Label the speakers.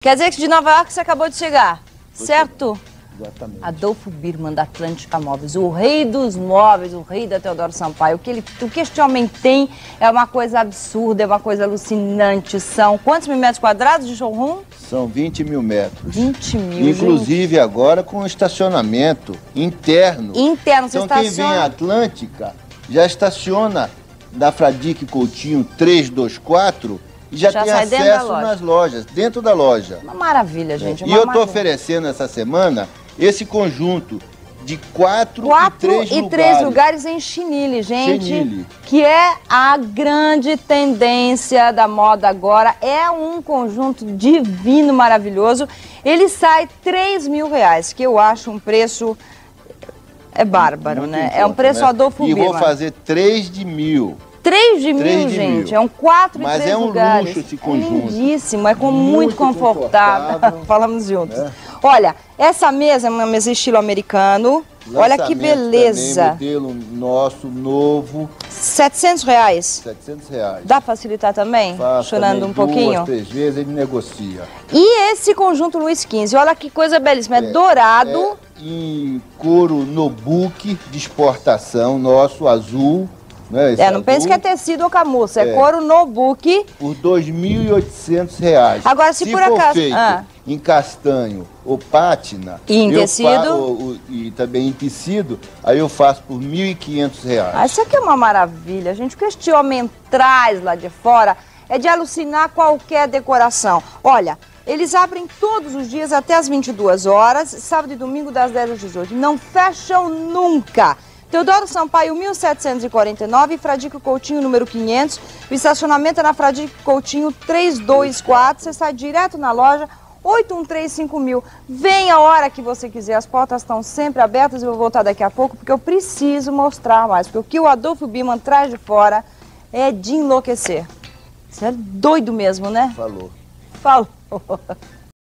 Speaker 1: Quer dizer que de Nova York você acabou de chegar, certo?
Speaker 2: Exatamente.
Speaker 1: Adolfo Birman, da Atlântica Móveis, o rei dos móveis, o rei da Teodoro Sampaio. O que este homem tem é uma coisa absurda, é uma coisa alucinante. São quantos mil metros quadrados de showroom?
Speaker 2: São 20 mil metros.
Speaker 1: 20 mil,
Speaker 2: inclusive, gente, agora com estacionamento interno.
Speaker 1: Interno, você
Speaker 2: então, quem vem à Atlântica já estaciona da Fradique Coutinho 324 e já tem acesso nas lojas, dentro da loja.
Speaker 1: Uma maravilha, gente.
Speaker 2: E eu estou oferecendo essa semana esse conjunto de 4 e 3
Speaker 1: lugares em chinile, gente.
Speaker 2: Chinile.
Speaker 1: Que é a grande tendência da moda agora. É um conjunto divino, maravilhoso. Ele sai R$3.000, que eu acho um preço... É bárbaro, muito né? É um preço Adolfo Birman.
Speaker 2: E vou fazer 3 de 1.000.
Speaker 1: 3 de 1.000, gente. É um 4 e 3 lugares.
Speaker 2: Mas é um luxo esse conjunto.
Speaker 1: É lindíssimo, é muito confortável. Falamos juntos. Olha, essa mesa é uma mesa estilo americano. Olha que beleza.
Speaker 2: Também, modelo nosso, novo.
Speaker 1: R$700.
Speaker 2: R$700.
Speaker 1: Dá pra facilitar também?
Speaker 2: Faço
Speaker 1: chorando
Speaker 2: também
Speaker 1: um pouquinho?
Speaker 2: 2, 3 vezes ele negocia.
Speaker 1: E esse conjunto Luiz XV, olha que coisa belíssima. É dourado.
Speaker 2: Em couro Nobuque de exportação nosso, azul.
Speaker 1: Não pense que é tecido ou camurça, é couro Nobuque.
Speaker 2: Por R$2.800.
Speaker 1: Agora, se por acaso...
Speaker 2: feito em castanho ou pátina...
Speaker 1: E em tecido?
Speaker 2: E também em tecido, aí eu faço por R$1.500.
Speaker 1: Isso aqui é uma maravilha, gente. O que este homem traz lá de fora é de alucinar qualquer decoração. Olha, eles abrem todos os dias até as 22 horas, sábado e domingo das 10 às 18. Não fecham nunca. Teodoro Sampaio, 1749, Fradique Coutinho, número 500. O estacionamento é na Fradique Coutinho 324. Você sai direto na loja, 8135.000. Vem a hora que você quiser, as portas estão sempre abertas. Eu vou voltar daqui a pouco, porque eu preciso mostrar mais. Porque o que o Adolfo Birman traz de fora é de enlouquecer. Você é doido mesmo, né?
Speaker 2: Falou.
Speaker 1: Falou.